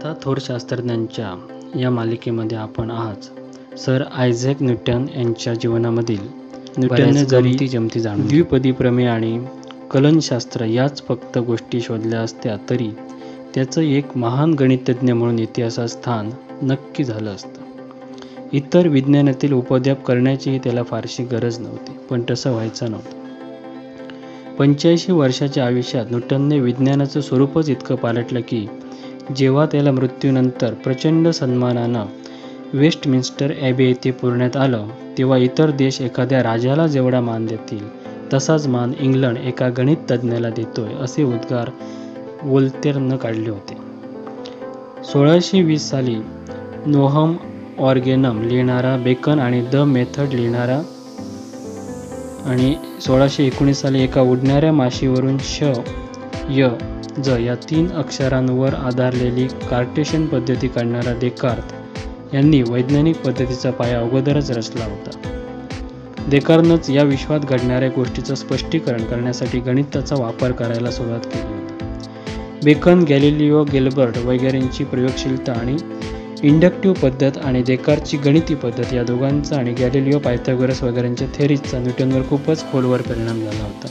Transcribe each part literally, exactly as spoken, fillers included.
कथा थोर शास्त्रज्ञांच्या या मालिकेमध्ये आपण आज सर आयझॅक न्यूटन यांच्या जीवनामधील न्यूटनने जमती जमती जाणून द्विपदी प्रमेय आणि कलनशास्त्र याच फक्त गोष्टी शोधल्या असत्या तरी त्याचं एक महान गणितज्ञ म्हणून इतिहासात स्थान नक्की झालं असतं. इतर विज्ञानातील उपद्व्याप करण्याचीही त्याला फारशी गरज नव्हती, पण तसं व्हायचं नव्हतं. पंच्याऐंशी वर्षाच्या आयुष्यात न्यूटनने विज्ञानाचं स्वरूपच इतकं पालटलं की जेव्हा त्याला मृत्यूनंतर प्रचंड सन्मानानं वेस्टमिन्स्टर ॲबे येथे पुरण्यात आलं, तेव्हा इतर देश एखाद्या राजाला जेवढा मान देतील तसाच मान इंग्लंड एका गणिततज्ज्ञाला देतोय, असे उद्गार वोल्तेरनं काढले होते. सोळाशे वीस साली नोहम ऑर्गेनम लिहिणारा बेकन आणि द मेथड लिहिणारा आणि सोळाशे एकोणीस साली एका उडणाऱ्या माशीवरून श य ज या तीन अक्षरांवर आधारलेली कार्टेशियन पद्धती काढणारा देकार्त यांनी वैज्ञानिक पद्धतीचा पाया अगोदरच रचला होता. देकार्तनंच या विश्वात घडणाऱ्या गोष्टीचं स्पष्टीकरण करण्यासाठी गणिताचा वापर करायला सुरुवात केली होती. बेकन, गॅलिलिओ, गिल्बर्ट वगैरेंची प्रयोगशीलता आणि इंडक्टिव्ह पद्धत आणि देकार्तची गणिती पद्धत या दोघांचा आणि गॅलिलिओ, पायथागोरस वगैरेंच्या थेरीजचा न्यूटनवर खूपच खोलवर परिणाम झाला होता.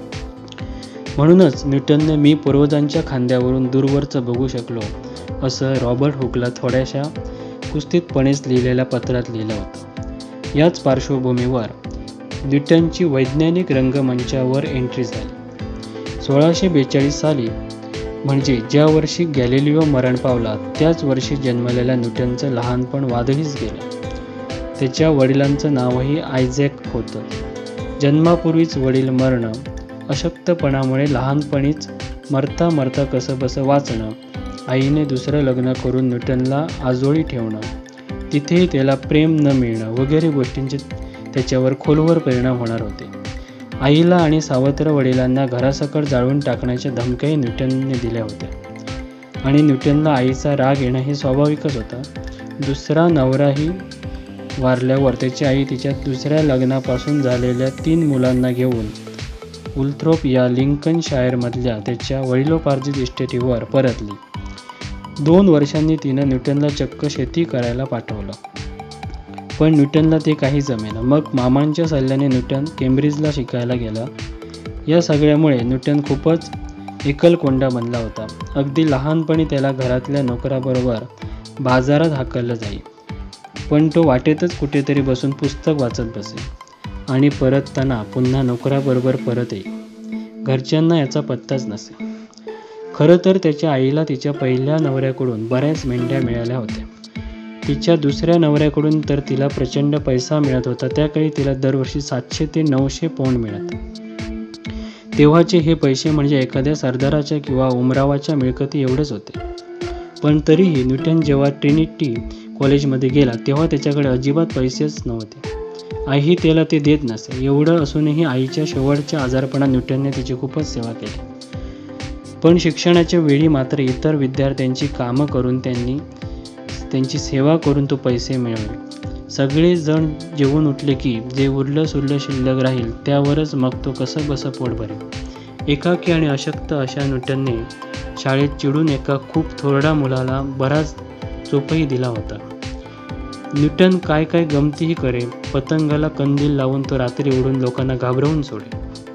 म्हणूनच न्यूटनने मी पूर्वजांच्या खांद्यावरून दूरवरचं बघू शकलो असं रॉबर्ट हुकला थोड्याशा कुस्तीतपणेच लिहिलेल्या पत्रात लिहिलं होतं. याच पार्श्वभूमीवर न्यूटनची वैज्ञानिक रंगमंचावर एंट्री झाली. सोळाशे बेचाळीस साली म्हणजे ज्या वर्षी गॅलिलिओ मरण पावला त्याच वर्षी जन्मलेल्या न्यूटनचं लहानपण वादळीच गेलं. त्याच्या वडिलांचं नावही आयझॅक होतं. जन्मापूर्वीच वडील मरणं, अशक्तपणामुळे लहानपणीच मरता मरता कसंबसं वाचणं, आईने दुसरं लग्न करून न्यूटनला आजोळी ठेवणं, तिथेही त्याला प्रेम न मिळणं वगैरे गोष्टींचे त्याच्यावर खोलवर परिणाम होणार होते. आईला आणि सावत्र वडिलांना घरासकट जाळून टाकण्याच्या धमक्याही न्यूटनने दिल्या होत्या आणि न्यूटनला आईचा राग येणं हे स्वाभाविकच होतं. दुसरा नवराही वारल्यावर त्याची आई तिच्या दुसऱ्या लग्नापासून झालेल्या तीन मुलांना घेऊन उल्थ्रोप या लिंकनशायरमधल्या त्याच्या वडिलोपार्जित इस्टेटीवर परतली. दोन वर्षांनी तिनं न्यूटनला चक्क शेती करायला पाठवलं, पण न्यूटनला ते काही जमेना. मग मामांच्या सल्ल्याने न्यूटन केम्ब्रिजला शिकायला गेला. या सगळ्यामुळे न्यूटन खूपच एकलकोंडा बनला होता. अगदी लहानपणी त्याला घरातल्या नोकराबरोबर बाजारात हाकललं जाई, पण तो वाटेतच कुठेतरी बसून पुस्तक वाचत बसे आणि परतताना पुन्हा नोकराबरोबर परत येई. घरच्यांना याचा पत्ताच नसे. खरं तर त्याच्या आईला तिच्या पहिल्या नवऱ्याकडून बऱ्याच मेंढ्या मिळाल्या होत्या. तिच्या दुसऱ्या नवऱ्याकडून तर तिला प्रचंड पैसा मिळत होता. त्याकाळी तिला दरवर्षी सातशे ते नऊशे पौंड मिळत. तेव्हाचे हे पैसे म्हणजे एखाद्या सरदाराच्या किंवा उमरावाच्या मिळकती एवढेच होते. पण तरीही न्यूटन जेव्हा ट्रिनिटी कॉलेजमध्ये गेला तेव्हा त्याच्याकडे अजिबात पैसेच नव्हते. आईही त्याला ते देत नसे. एवढं असूनही आईच्या शेवटच्या आजारपणात न्यूटनने तिची खूपच सेवा केली. पण शिक्षणाच्या वेळी मात्र इतर विद्यार्थ्यांची कामं करून त्यांनी त्यांची सेवा करून तो पैसे मिळवले. सगळे जण जेवून उठले की जे उरलं सुरलं शिल्लक राहील त्यावरच मग तो कसं बसं पोट भरेल. एकाकी आणि अशक्त अशा न्यूटनने शाळेत चिडून एका खूप थोरड्या मुलाला बराच चोपही दिला होता. न्यूटन काय काय गमतीही करे. पतंगाला कंदील लावून तो रात्री उडून लोकांना घाबरवून सोडे.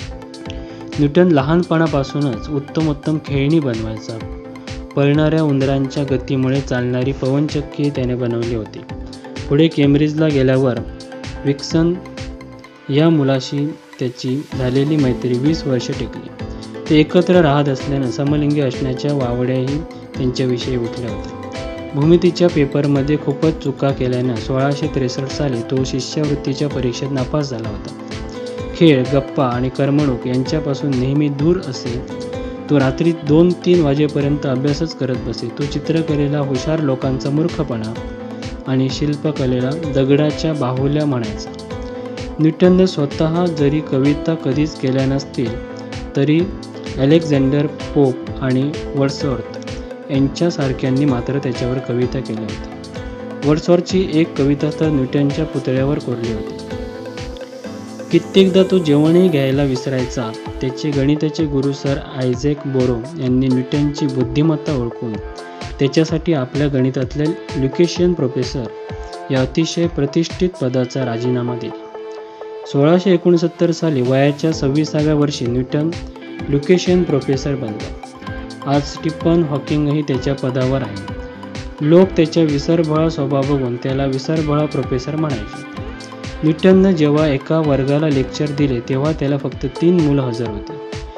न्यूटन लहानपणापासूनच उत्तम उत्तम खेळणी बनवायचा. पळणाऱ्या उंदरांच्या गतीमुळे चालणारी पवनचक्की त्याने बनवली होती. पुढे केम्ब्रिजला गेल्यावर विल्सन या मुलाशी त्याची झालेली मैत्री वीस वर्षे टिकली. ते एकत्र राहत असल्यानं समलिंगी असण्याच्या वावड्याही त्यांच्याविषयी उठल्या होत्या. भूमितीच्या पेपरमध्ये खूपच चुका केल्यानं सोळाशे त्रेसष्ट साली तो शिष्यवृत्तीच्या परीक्षेत नापास झाला होता. खेळ, गप्पा आणि करमणूक यांच्यापासून नेहमी दूर असे. तो रात्री दोन तीन वाजेपर्यंत अभ्यासच करत बसे. तो चित्रकलेला हुशार लोकांचा मूर्खपणा आणि शिल्पकलेला दगडाच्या बाहुल्या म्हणायचा. न्यूटनने स्वतः जरी कविता कधीच केल्या नसतील तरी अलेक्झांडर पोप आणि वर्ड्सवर्थ यांच्यासारख्यांनी मात्र त्याच्यावर कविता केल्या होत्या. वर्ड्सवर्थची एक कविता तर न्यूटनच्या पुतळ्यावर कोरली होती. कित्येकदा तो जेवणही घ्यायला विसरायचा. त्याचे गणिताचे गुरु सर आयझॅक बोरो यांनी न्यूटनची बुद्धिमत्ता ओळखून त्याच्यासाठी आपल्या गणितातल्या ल्युकेशियन प्रोफेसर या अतिशय प्रतिष्ठित पदाचा राजीनामा दिला. सोळाशे एकोणसत्तर साली वयाच्या सव्वीसाव्या वर्षी न्यूटन ल्युकेशियन प्रोफेसर बनला. आज स्टीफन हॉकिंगही त्याच्या पदावर आहे. लोक त्याच्या विसरभोळा स्वभाव बघून त्याला विसरभोळा प्रोफेसर म्हणायचे. न्यूटननं जेव्हा एका वर्गाला लेक्चर दिले तेव्हा त्याला फक्त तीन मुलं हजर होते.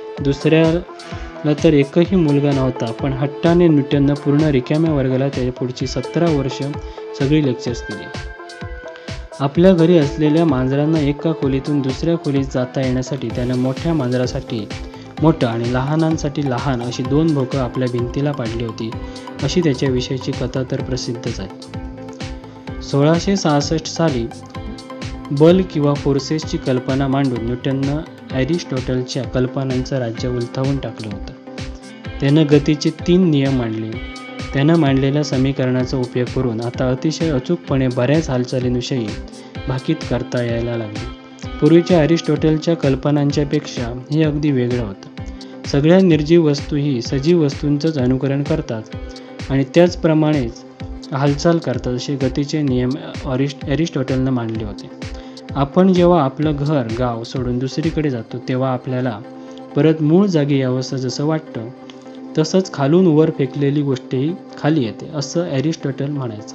दुसऱ्याला तर एकही मुलगा नव्हता, पण हट्टाने न्यूटननं पूर्ण रिकाम्या वर्गाला त्याच्या पुढची सतरा वर्ष सगळी लेक्चर्स दिली. आपल्या घरी असलेल्या मांजरांना एका खोलीतून दुसऱ्या खोलीत जाता येण्यासाठी त्यानं मोठ्या मांजरासाठी मोठं आणि लहानांसाठी लहान अशी दोन भोकं आपल्या भिंतीला पाडली होती, अशी त्याच्याविषयीची कथा तर प्रसिद्धच आहे. सोळाशे सहासष्ट साली बल किंवा फोर्सेसची कल्पना मांडून न्यूटननं ॲरिस्टॉटलच्या कल्पनांचं राज्य उलथावून टाकलं होतं. त्यानं गतीचे तीन नियम मांडले. त्यानं मांडलेल्या समीकरणाचा उपयोग करून आता अतिशय अचूकपणे बऱ्याच हालचालींविषयी भाकीत करता यायला लागले. पूर्वीच्या ॲरिस्टॉटलच्या कल्पनांच्या पेक्षा हे अगदी वेगळं होतं. सगळ्या निर्जीव वस्तूही सजीव वस्तूंचंच अनुकरण करतात आणि त्याचप्रमाणेच हालचाल करतात असे गतीचे नियम ऑरिस्ट ॲरिस्टॉटलनं मांडले होते. आपण जेव्हा आपलं घर गाव सोडून दुसरीकडे जातो तेव्हा आपल्याला परत मूळ जागी यावंसं जसं वाटतं, तसंच खालून वर फेकलेली गोष्टही खाली येते असं ॲरिस्टॉटल म्हणायचं.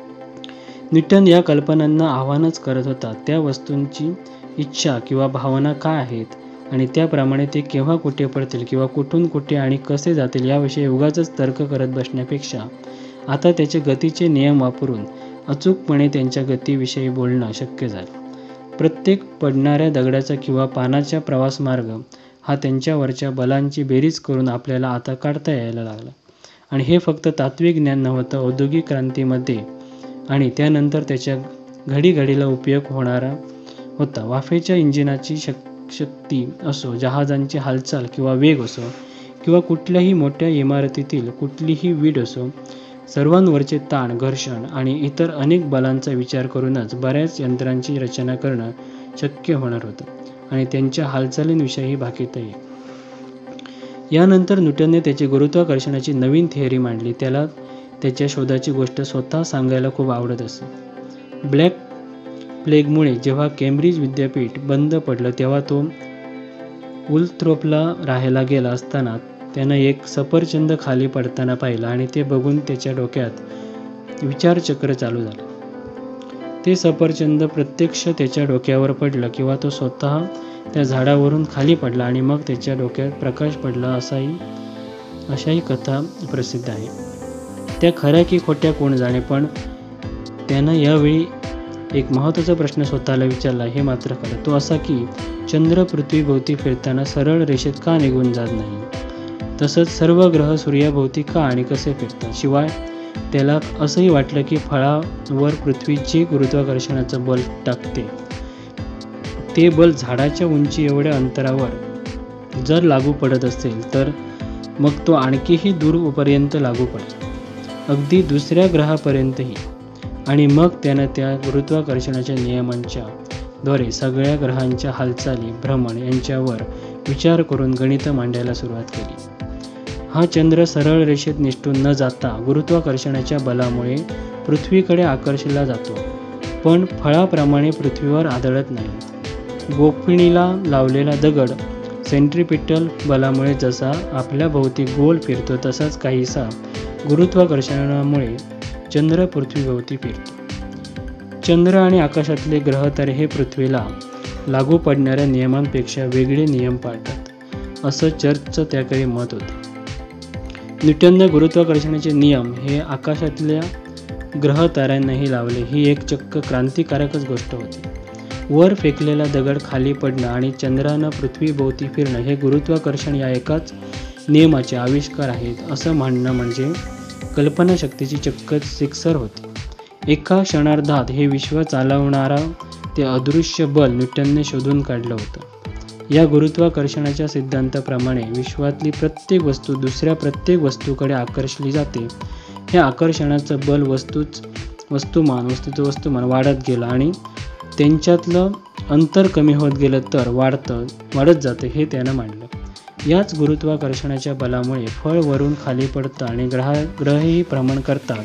न्यूटन या कल्पनांना आव्हानच करत होता. त्या वस्तूंची इच्छा किंवा भावना काय आहेत आणि त्याप्रमाणे ते केव्हा कुठे पडतील किंवा कुठून कुठे आणि कसे जातील याविषयी उगाचच तर्क करत बसण्यापेक्षा आता त्याचे गतीचे नियम वापरून अचूकपणे त्यांच्या गतीविषयी बोलणं शक्य झालं. प्रत्येक पडणाऱ्या दगडाचा किंवा पानाचा प्रवासमार्ग हा त्यांच्यावरच्या बलांची बेरीज करून आपल्याला आता काढता यायला लागला. आणि हे फक्त तात्विक ज्ञान नव्हतं. औद्योगिक क्रांतीमध्ये आणि त्यानंतर त्याच्या घडीघडीला उपयोग होणारा होता. वाफेच्या इंजिनाची शक शक्ती असो, जहाजांची हालचाल किंवा वेग असो, किंवा कुठल्याही मोठ्या इमारतीतील कुठलीही वीट असो, सर्वांवरचे ताण, घर्षण आणि इतर अनेक बलांचा विचार करूनच बऱ्याच यंत्रांची रचना करणं शक्य होणार होतं आणि त्यांच्या हालचालींविषयी भाकीतही. यानंतर न्यूटनने त्याची गुरुत्वाकर्षणाची नवीन थिअरी मांडली. त्याला त्याच्या शोधाची गोष्ट स्वतः सांगायला खूप आवडत असे. ब्लॅक प्लेगमुळे जेव्हा केम्ब्रिज विद्यापीठ बंद पडलं तेव्हा तो उलथ्रोपला राहायला गेला असताना त्यानं एक सफरचंद खाली पडताना पाहिलं आणि ते बघून त्याच्या डोक्यात विचारचक्र चालू झालं. ते सफरचंद प्रत्यक्ष त्याच्या डोक्यावर पडलं किंवा तो स्वतः त्या झाडावरून खाली पडला आणि मग त्याच्या डोक्यात प्रकाश पडला असाही अशाही कथा प्रसिद्ध आहे. त्या खऱ्या की खोट्या कोण जाणे, पण त्यानं यावेळी एक महत्त्वाचा प्रश्न स्वतःला विचारला हे मात्र खरं. तो असा की चंद्र पृथ्वीभोवती फिरताना सरळ रेषेत का निघून जात नाही, तसंच सर्व ग्रह सूर्याभोवती का आणि कसे फिरतात. शिवाय त्याला असंही वाटलं की फळावर पृथ्वीचे गुरुत्वाकर्षणाचं बल टाकते ते बल झाडाच्या उंची एवढ्या अंतरावर जर लागू पडत असेल तर मग तो आणखीही दूरपर्यंत लागू पडेल, अगदी दुसऱ्या ग्रहापर्यंतही. आणि मग त्यानं त्या गुरुत्वाकर्षणाच्या नियमांच्या द्वारे सगळ्या ग्रहांच्या हालचाली, भ्रमण यांच्यावर विचार करून गणित मांडायला सुरुवात केली. हा चंद्र सरळ रेषेत निसटून न जाता गुरुत्वाकर्षणाच्या बलामुळे पृथ्वीकडे आकर्षला जातो, पण फळाप्रमाणे पृथ्वीवर आदळत नाही. गोफणीला लावलेला दगड सेंट्रिपिटल बलामुळे जसा आपल्या भोवती गोल फिरतो तसाच काहीसा गुरुत्वाकर्षणामुळे चंद्र पृथ्वीभोवती फिरतो. चंद्र आणि आकाशातले ग्रह तर हे पृथ्वीला लागू पडणाऱ्या नियमांपेक्षा वेगळे नियम पाळतात असं चर्चचं त्याकडे मत होतं. न्यूटनने गुरुत्वाकर्षणाचे नियम हे आकाशातल्या ग्रह ताऱ्यांनाही लावले. ही एक चक्क क्रांतिकारकच गोष्ट होती. वर फेकलेला दगड खाली पडणं आणि चंद्रानं पृथ्वीभोवती फिरणं हे गुरुत्वाकर्षण या एकाच नियमाचे आविष्कार आहेत असं म्हणणं म्हणजे कल्पनाशक्तीची चक्क सिक्सर होती. एका क्षणार्धात हे विश्व चालवणारा ते अदृश्य बल न्यूटनने शोधून काढलं होतं. या गुरुत्वाकर्षणाच्या सिद्धांताप्रमाणे विश्वातली प्रत्येक वस्तू दुसऱ्या प्रत्येक वस्तूकडे आकर्षली जाते. हे आकर्षणाचं बल वस्तूच वस्तुमान वस्तूचं वस्तुमान वाढत गेलं आणि त्यांच्यातलं अंतर कमी होत गेलं तर वाढतं वाढत जातं हे त्यानं मांडलं. याच गुरुत्वाकर्षणाच्या बलामुळे फळ वरून खाली पडतं आणि ग्रह ग्रहही भ्रमण करतात.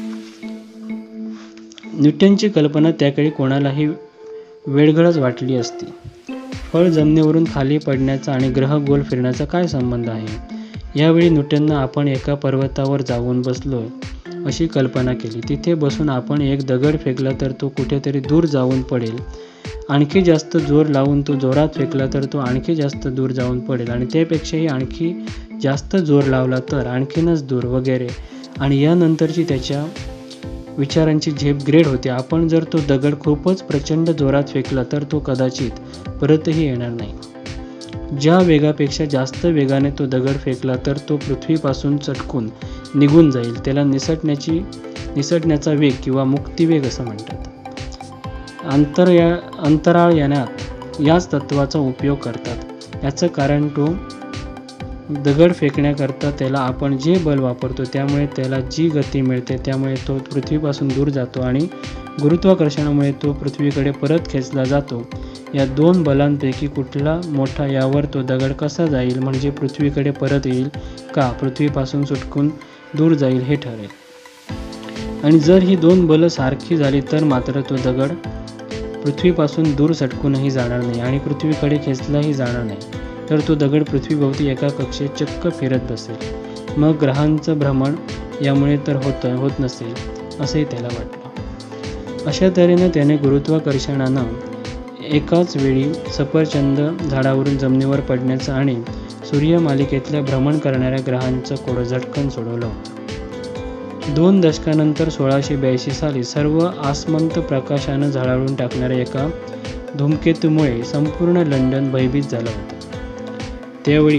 न्यूटनची कल्पना त्याकाळी कोणालाही वेडगळच वाटली असती. फळ जमिनीवरून खाली पडण्याचा आणि ग्रह गोल फिरण्याचा काय संबंध आहे? यावेळी न्यूटननं आपण एका पर्वतावर जाऊन बसलो अशी कल्पना केली. तिथे बसून आपण एक दगड फेकला तर तो कुठेतरी दूर जाऊन पडेल. आणखी जास्त जोर लावून तो जोरात फेकला तर तो आणखी जास्त दूर जाऊन पडेल आणि त्यापेक्षाही आणखी जास्त जोर लावला तर आणखीनच दूर, वगैरे. आणि यानंतरची त्याच्या विचारांची झेप ग्रेड होती. आपण जर तो दगड खूपच प्रचंड जोरात फेकला तर तो कदाचित परतही येणार नाही. ज्या वेगापेक्षा जास्त वेगाने तो दगड फेकला तर तो पृथ्वीपासून चटकून निघून जाईल. त्याला निसटण्याची निसटण्याचा वेग किंवा मुक्तिवेग असं म्हणतात. अंतर या अंतराळयानात याच तत्त्वाचा उपयोग करतात. याचं कारण तो दगड फेकण्याकरता त्याला आपण जे बल वापरतो त्यामुळे त्याला जी गती मिळते त्यामुळे तो पृथ्वीपासून दूर जातो आणि गुरुत्वाकर्षणामुळे तो पृथ्वीकडे परत खेचला जातो. या दोन बलांपैकी कुठला मोठा यावर तो दगड कसा जाईल, म्हणजे पृथ्वीकडे परत येईल का पृथ्वीपासून सुटकून दूर जाईल हे ठरेल. आणि जर ही दोन बलं सारखी झाली तर मात्र तो दगड पृथ्वीपासून दूर सटकूनही जाणार नाही आणि पृथ्वीकडे खेचलाही जाणार नाही. तर तो दगड पृथ्वीभोवती एका कक्षेत चक्क फिरत बसेल. मग ग्रहांचं भ्रमण यामुळे तर होतं होत नसेल असंही त्याला वाटलं. अशा तऱ्हेनं त्याने गुरुत्वाकर्षणानं एकाच वेळी सफरचंद झाडावरून जमिनीवर पडण्याचं आणि सूर्यमालिकेतल्या भ्रमण करणाऱ्या ग्रहांचं कोडं झटकन सोडवलं होतं. दोन दशकानंतर सोळाशे ब्याऐंशी साली सर्व आसमंत प्रकाशानं झळाळून टाकणाऱ्या एका धूमकेतूमुळे संपूर्ण लंडन भयभीत झालं होतं. त्यावेळी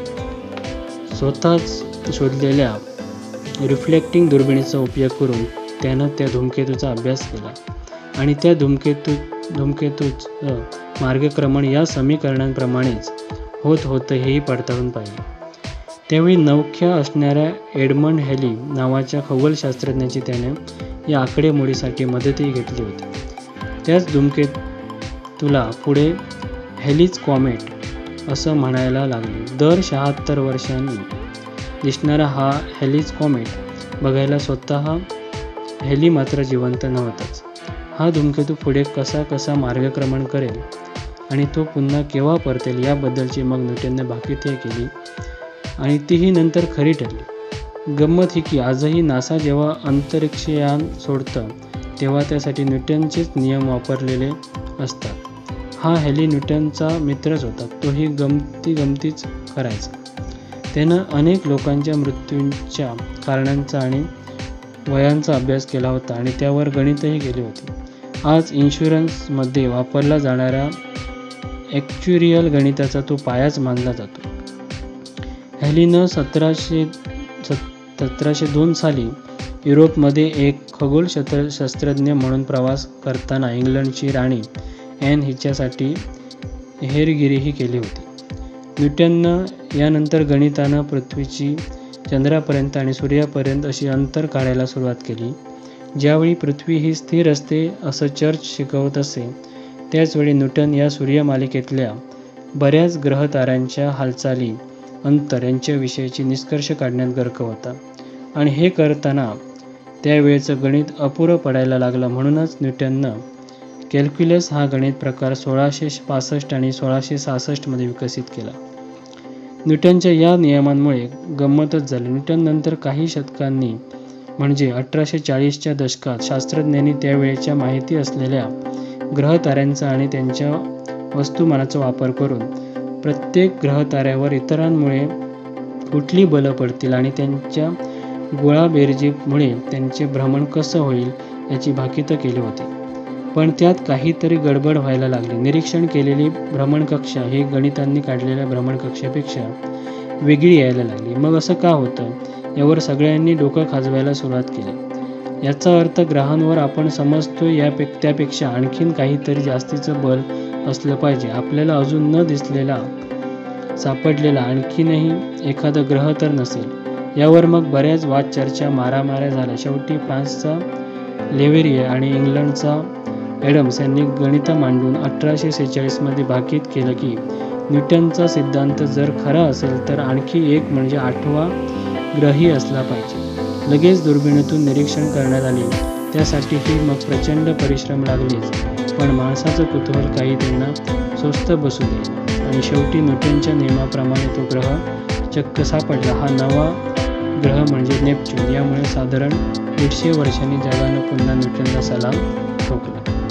स्वतःच शोधलेल्या रिफ्लेक्टिंग दुर्बिणीचा उपयोग करून त्यानं त्या धूमकेतूचा अभ्यास केला आणि त्या धूमकेतू धूमकेतूचं मार्गक्रमण या समीकरणांप्रमाणेच होत होतं हेही पडताळून पाहिलं. त्यावेळी नवख्या असणाऱ्या एडमंड हेली नावाच्या खगोलशास्त्रज्ञाची त्याने या आकडेमोडीसाठी मदतही घेतली होती. त्याच धूमकेतूला पुढे हेलीज कॉमेट असं म्हणायला लागले. दर शहात्तर वर्षांनी दिसणारा हा हेलीज कॉमेट बघायला स्वतः हेली मात्र जिवंत नव्हताच. हा धूमकेतू पुढे कसा कसा मार्गक्रमण करेल आणि तो पुन्हा केव्हा परतेल याबद्दलची मग न्यूटनने भाकीते केली आणि तीही नंतर खरी ठरली. गंमत ही की आजही नासा जेव्हा अंतरिक्षयान सोडतं तेव्हा त्यासाठी न्यूटनचेच नियम वापरलेले असतात. हा हेली न्यूटनचा मित्रच होता. तोही गमती गमतीच करायचा. त्यानं अनेक लोकांच्या मृत्यूंच्या कारणांचा आणि वयांचा अभ्यास केला होता आणि त्यावर गणितही केली होती. आज इन्शुरन्समध्ये वापरला जाणारा ॲक्च्युरियल गणिताचा तो पायाच मानला जातो. हेलीनं सतराशे सतराशे दोन साली युरोपमध्ये एक खगोलशास्त्र शास्त्रज्ञ म्हणून प्रवास करताना इंग्लंडची राणी ॲन हिच्यासाठी हेरगिरीही केली होती. न्यूटननं यानंतर गणितानं पृथ्वीची चंद्रापर्यंत आणि सूर्यापर्यंत अशी अंतर काढायला सुरुवात केली. ज्यावेळी पृथ्वी ही स्थिर असते असं चर्च शिकवत असे त्याचवेळी न्यूटन या सूर्यमालिकेतल्या बऱ्याच ग्रहताऱ्यांच्या हालचाली, अंतर यांच्याविषयीची निष्कर्ष काढण्यात गर्क होता आणि हे करताना त्यावेळेचं गणित अपुरं पडायला लागलं. म्हणूनच न्यूटननं कॅल्क्युलस हा गणित प्रकार सोळाशे पासष्ट आणि सोळाशे सहासष्टमध्ये विकसित केला. न्यूटनच्या या नियमांमुळे गंमतच झाली. न्यूटन नंतर काही शतकांनी म्हणजे अठराशे चाळीसच्या दशकात शास्त्रज्ञांनी त्यावेळेच्या माहिती असलेल्या ग्रहताऱ्यांचा आणि त्यांच्या वस्तुमानाचा वापर करून प्रत्येक ग्रहताऱ्यावर इतरांमुळे कुठली बलं पडतील आणि त्यांच्या गोळाबेरजीमुळे त्यांचे भ्रमण कसं होईल याची भाकीतं केली होती. पण त्यात काहीतरी गडबड व्हायला लागली. निरीक्षण केलेली भ्रमणकक्षा ही गणितांनी काढलेल्या भ्रमणकक्षापेक्षा वेगळी यायला लागली. मग असं का होतं यावर सगळ्यांनी डोकं खाजवायला सुरुवात केली. याचा अर्थ ग्रहांवर आपण समजतो यापे त्यापेक्षा आणखीन काहीतरी जास्तीचं बल असलं पाहिजे. आपल्याला अजून न दिसलेला सापडलेला आणखीनही एखादा ग्रह तर नसेल. यावर मग बऱ्याच वादचर्चा, मारामाऱ्या झाल्या. शेवटी फ्रान्सचा लेव्हरिये आणि इंग्लंडचा ॲडम्स यांनी गणितं मांडून अठराशे सेहेचाळीसमध्ये भाकीत केलं की न्यूटनचा सिद्धांत जर खरा असेल तर आणखी एक म्हणजे आठवा ग्रही असला पाहिजे. लगेच दुर्बिणीतून निरीक्षण करण्यात आले. त्यासाठीही मग प्रचंड परिश्रम लागलेच. पण माणसाचं कुतूहल काही त्यांना स्वस्त बसू दे आणि शेवटी न्यूटनच्या नियमाप्रमाणे तो ग्रह चक्क सापडला. हा नवा ग्रह म्हणजे नेपच्यून. यामुळे साधारण दीडशे वर्षांनी जगानं पुन्हा न्यूटनला सलाम ठोकला.